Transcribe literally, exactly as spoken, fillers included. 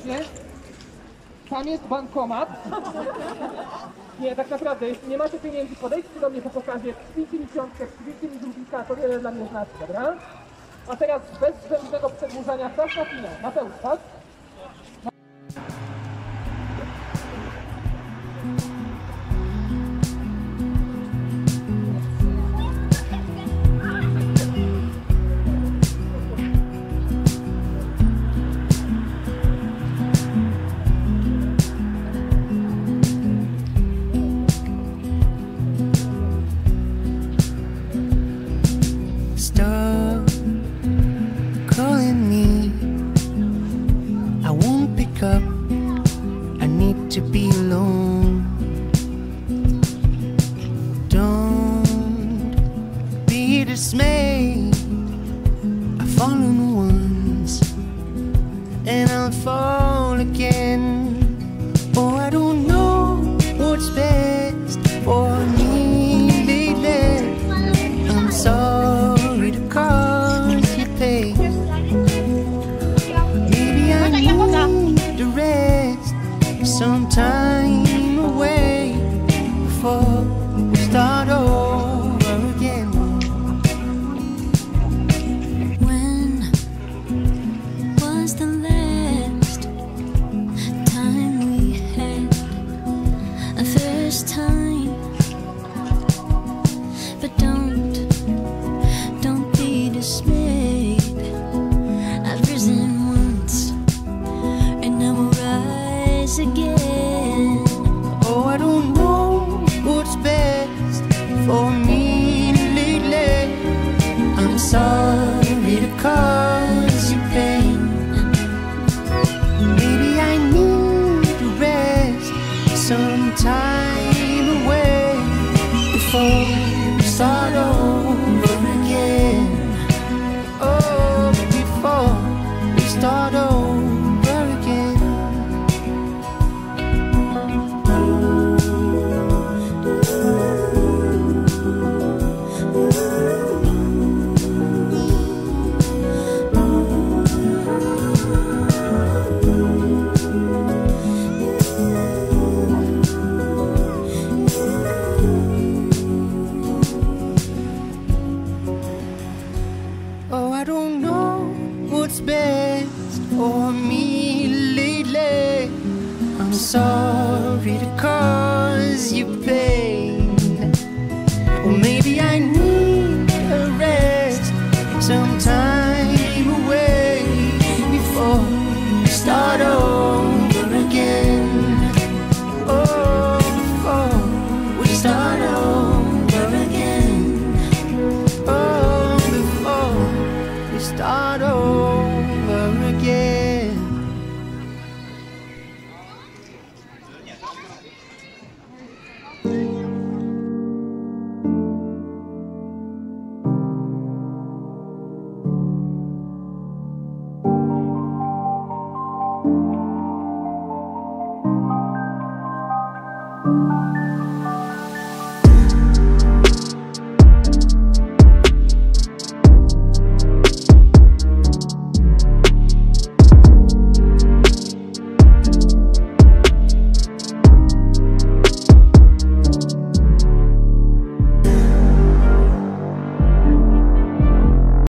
serdecznie. Tam jest bankomat. Nie, tak naprawdę, jeśli nie macie pieniędzy, podejdźcie do mnie po pokazie, krzyjcie mi piątkę, krzyjcie mi długika, to wiele dla mnie znaczy, dobra? A teraz bez zbędnego przedłużania, czas na finał. Mateusz, tak? Stop calling me. I won't pick up. I need to be alone. Don't be dismayed. I've fallen once and I'll fall again. Oh, I don't know what's best for me lately. I'm sorry the cost you pay. Maybe I need to rest some time away before we start over again. When was the last time we had a first time? But don't, don't be dismayed. I've risen once and I will rise again. Oh, I don't know what's best for me lately. I'm sorry to cause you pain. Maybe I need to rest some time away before we start over again. Oh, before we start over again. Oh, I don't know what's best for me lately. I'm sorry to cause you pain.